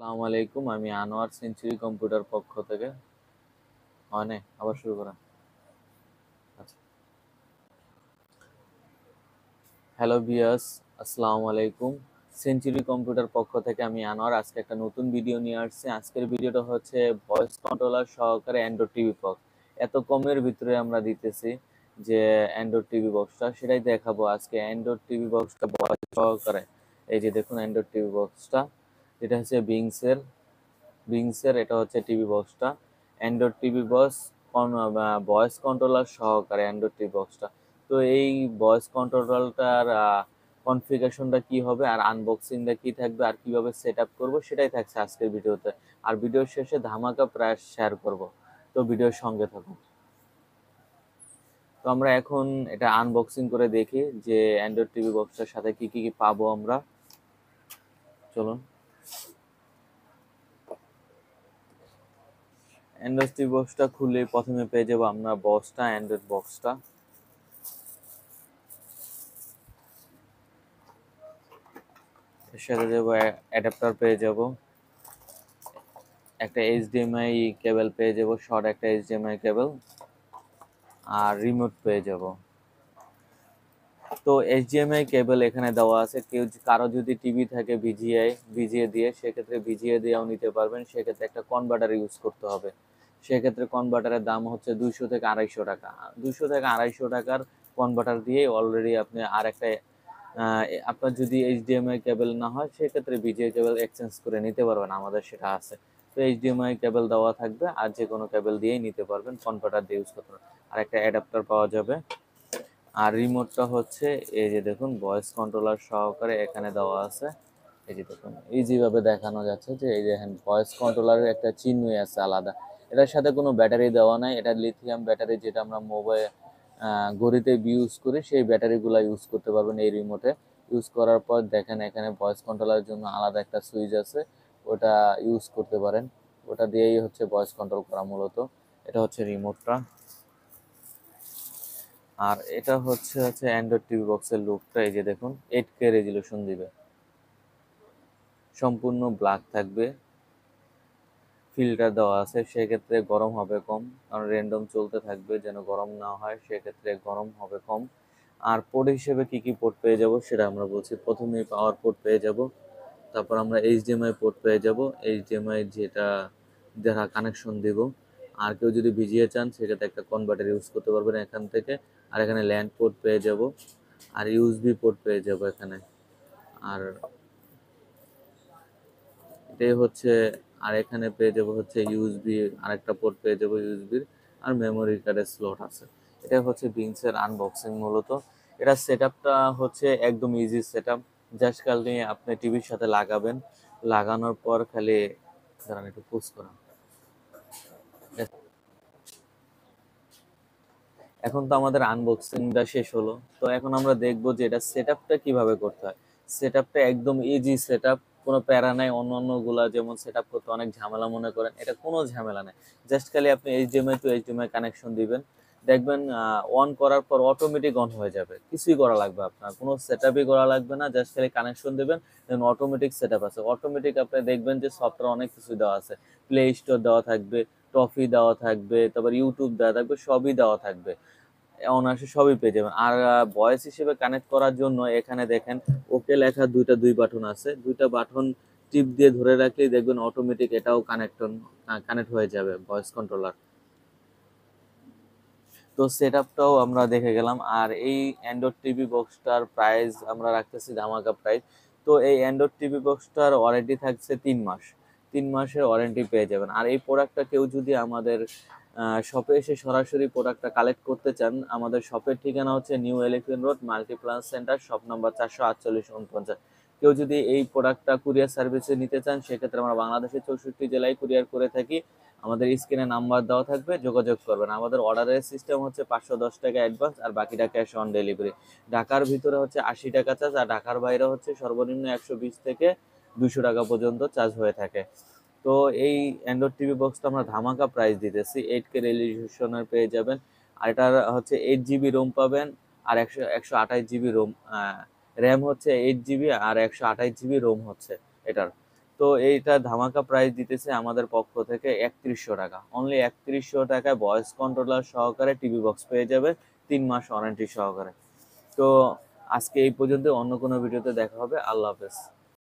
আসসালামু আলাইকুম, আমি আনোয়ার সেঞ্চুরি কম্পিউটার পক্ষ থেকে। আবার শুরু করা। আচ্ছা, হ্যালো ভিউয়ার্স, আসসালামু আলাইকুম। সেঞ্চুরি কম্পিউটার পক্ষ থেকে আমি আনোয়ার। আজকে একটা নতুন ভিডিও নিয়ে আসছি। আজকের ভিডিওটা হচ্ছে ভয়েস কন্ট্রোলার সহকারে অ্যান্ড্রয়েড টিভি বক্স। এত কমের ভিতরে আমরা দিতেছি যে অ্যান্ড্রয়েড টিভি বক্সটা, সেটাই দেখাবো আজকে। অ্যান্ড্রয়েড টিভি বক্সটা ভয়েস সহকারে, এই যে দেখুন অ্যান্ড্রয়েড টিভি বক্সটা, এটা হচ্ছে বিংসের এটা হচ্ছে টিভি বক্সটা, Android TV box voice controller সহকারে অ্যান্ড্রয়েড টিভি বক্সটা। তো এই ভয়েস কন্ট্রোলারটার কনফিগারেশনটা কি হবে, আর আনবক্সিংটা কি থাকবে, আর কিভাবে সেট আপ করবো, সেটাই থাকছে আজকের ভিডিওতে। আর ভিডিওর শেষে ধামাকা প্রাইস শেয়ার করব, তো ভিডিওর সঙ্গে থাকুন। তো আমরা এখন এটা আনবক্সিং করে দেখি যে অ্যান্ড্রয়েড টিভি বক্সটার সাথে কি কি পাবো আমরা। চলুন। অ্যান্ড্রয়েড টিভি বক্সটা খুলে প্রথমে পেয়ে যাবো আমরা অ্যান্ড্রয়েড বক্সটা। এর সাথে দেবো অ্যাডাপ্টার পেয়ে যাব, একটা এইচডিএমআই কেবল পেয়ে যাব, শর্ট একটা এইচডিএমআই কেবল, আর রিমোট পেয়ে যাব। তো এইচডিএমআই কেবল এখানে দেওয়া আছে, কারো যদি টিভি থাকে ভিজিএ দিয়ে, সেক্ষেত্রে ভিজিএ দিয়েও নিতে পারবেন। সেক্ষেত্রে একটা কনভার্টার ইউজ করতে হবে। সেক্ষেত্রে কনভার্টারের দাম হচ্ছে 200 থেকে 250 টাকা। 200 থেকে 250 টাকার কনভার্টার দিয়ে অলরেডি আপনি আর একটা আপনার যদি এইচডিএমআই কেবল না হয়, সেক্ষেত্রে ভিজিএ কেবল এক্সচেঞ্জ করে নিতে পারবেন, আমাদের সেটা আছে। তো এইচডিএমআই কেবল দেওয়া থাকবে, আর যে কোনো কেবল দিয়েই নিতে পারবেন, কনভার্টার দিয়ে ইউজ করতে পারবেন। আর একটা অ্যাডাপ্টার পাওয়া যাবে। আর রিমোটটা হচ্ছে এই যে দেখুন ভয়েস কন্ট্রোলার সহকারে এখানে দেওয়া আছে। এই যে দেখুন ইজিভাবে দেখানো যাচ্ছে যে এই যে ভয়েস কন্ট্রোলারের একটা চিহ্নই আছে আলাদা। এটার সাথে কোনো ব্যাটারি দেওয়া নাই, এটা লিথিয়াম ব্যাটারি, যেটা আমরা মোবাইল ঘড়িতে ইউজ করি, সেই ব্যাটারিগুলো ইউজ করতে পারবেন এই রিমোটে। ইউজ করার পর দেখেন এখানে ভয়েস কন্ট্রোলারের জন্য আলাদা একটা সুইচ আছে, ওটা ইউজ করতে পারেন। ওটা দিয়েই হচ্ছে ভয়েস কন্ট্রোল করা মূলত। এটা হচ্ছে রিমোটটা। আর এটা হচ্ছে অ্যান্ড্রয়েড টিভি বক্সের লুকটা। এই যে দেখুন 8K রেজুলেশন দিবে, সম্পূর্ণ ব্ল্যাক থাকবে, ফিল্টার দেওয়া আছে, সেক্ষেত্রে গরম হবে কম, কারণ র্যান্ডম চলতে থাকবে যেন গরম না হয়, সেক্ষেত্রে গরম হবে কম। আর পোর্ট হিসেবে কি কি পোর্ট পেয়ে যাব সেটা আমরা বলছি। প্রথমেই পাওয়ার পোর্ট পেয়ে যাব, তারপর আমরা এইচডিএমআই পোর্ট পেয়ে যাব, এইচডিএমআই যেটা দেখা কানেকশন দেব। আর কেউ যদি ভিজিয়ে চান, সেক্ষেত্রে একটা কনভার্টার ইউজ করতে পারবেন এখান থেকে। আর এখানে ল্যান্ড পোর্ট পেয়ে যাব, আর ইউএসবি পোর্ট পেয়ে যাব এখানে। আর এটাই হচ্ছে, আর এখানে পেয়ে যাব হচ্ছে ইউএসবি, আরেকটা পোর্ট পেয়ে যাব ইউএসবির, আর মেমোরি কার্ডের স্লট আছে। এটা হচ্ছে বিংসের আনবক্সিং মূলত। এটা সেটআপটা হচ্ছে একদম ইজি সেটআপ। জাস্ট খালি আপনি টিভির সাথে লাগাবেন, লাগানোর পর খালি দাঁড়ান একটু পুশ করান। এখন তো আমাদের আনবক্সিংটা শেষ হলো, তো এখন আমরা দেখবো যে এটা সেটআপটা কিভাবে করতে হয়। সেটআপটা একদম ইজি সেটআপ, কোনো প্যারা নাই। অন্য গুলা যেমন সেটআপ করতে অনেক ঝামেলা মনে করেন, এটা কোনো ঝামেলা নেই। জাস্ট খালি আপনি এইচডিএমআই টু এইচডিএমআই কানেকশন দিবেন, দেখবেন অন করার পর অটোমেটিক অন হয়ে যাবে। কিছুই করা লাগবে আপনার, কোনো সেটআপই করা লাগবে না, জাস্ট খালি কানেকশন দিবেন, দেন অটোমেটিক সেটআপ আছে। অটোমেটিক আপনি দেখবেন যে সফটওয়্যার অনেক কিছু দেওয়া আছে, প্লে স্টোর দেওয়া থাকবে, টফি দেওয়া থাকবে, তারপর ইউটিউব দেওয়া থাকবে, সবই দেওয়া থাকবে, অনায়াসে সবই পেয়ে যাবেন। আর ভয়েস হিসেবে কানেক্ট করার জন্য এখানে দেখেন ওকে লেখা দুই বাটন আছে, দুইটা বাটন টিপ দিয়ে ধরে রাখলেই দেখবেন অটোমেটিক এটাও কানেক্ট হয়ে যাবে ভয়েস কন্ট্রোলার। তো সেটআপটাও আমরা দেখে গেলাম। আর এই অ্যান্ড্রয়েড টিভি বক্সটার প্রাইস আমরা রাখতেছি ধামাকা প্রাইস। তো এই অ্যান্ড্রয়েড টিভি বক্সটার ওয়ারেন্টি থাকছে 3 মাস, 3 মাসের ওয়ারেন্টি পেয়ে যাবেন। আর এই প্রোডাক্টটা কেউ যদি আমাদের শপে এসে সরাসরি প্রোডাক্টটা কালেক্ট করতে চান, আমাদের শপের ঠিকানা হচ্ছে new elephant road, Multiplan center, shop number 448-49। কেউ যদি এই প্রোডাক্টটা কুরিয়ার সার্ভিসে নিতে চান, সেক্ষেত্রে আমরা বাংলাদেশের 64 জেলায় কুরিয়ার করে থাকি। আমাদের স্ক্রিনে নাম্বার দেওয়া থাকবে, যোগাযোগ করবেন। আমাদের অর্ডারের সিস্টেম হচ্ছে 510 টাকা অ্যাডভান্স, আর বাকিটা ক্যাশ অন ডেলিভারি। ঢাকার ভিতরে হচ্ছে 80 টাকা চার্জ, আর ঢাকার বাইরে হচ্ছে সর্বনিম্ন 120 থেকে 200 টাকা পর্যন্ত চার্জ হয়ে থাকে। তো এই অ্যান্ড্রয়েড টিভি বক্সটা আমরা ধামাকা প্রাইস দিতেছি, 8K রেজলিউশনের পেয়ে যাবেন। আর এটার হচ্ছে 8 জিবি রোম পাবেন, আর 128 জিবি রোম র্যাম হচ্ছে 8 জিবি, আর 128 জিবি রোম হচ্ছে এটার। তো তো এইটা ধামাকা প্রাইস দিতেছে আমাদের পক্ষ থেকে 3100 টাকা। অনলি 3100 টাকায় ভয়েস কন্ট্রোলার সহকারে টিভি বক্স পেয়ে যাবে 3 মাস ওয়ারেন্টি সহকারে। তো আজকে এই পর্যন্ত, অন্য কোনো ভিডিওতে দেখা হবে। আল্লাহ হাফেজ।